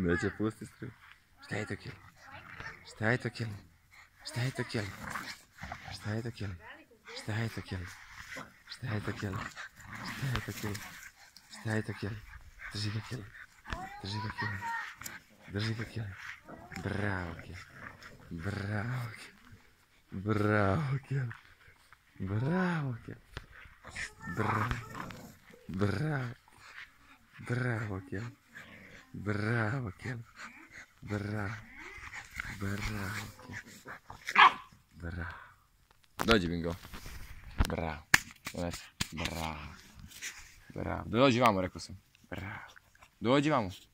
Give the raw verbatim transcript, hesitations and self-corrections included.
Neće pusti struju. Šta je to, Kili? Šta je to, Kili? Šta je to, Kili? Šta je to, Kili? Šta je to, Kili? Šta je to, Kili? Šta je to, Kili? Šta je to, Kili? Drži ga, Kili. Drži ga, Kili. Drži ga, Kili. Bravo, Kili. Bravo, Kili. Bravo, Kili. Bravo, Kili. Bravo. Bravo. Bravo, Kili. Bravo, Kili. Bravo. Bravo, Kili. Bravo. Dođi, Bingo. Bravo. Donesi. Bravo. Bravo. Dođi vamo, rekao sam. Bravo. Dođi vamo.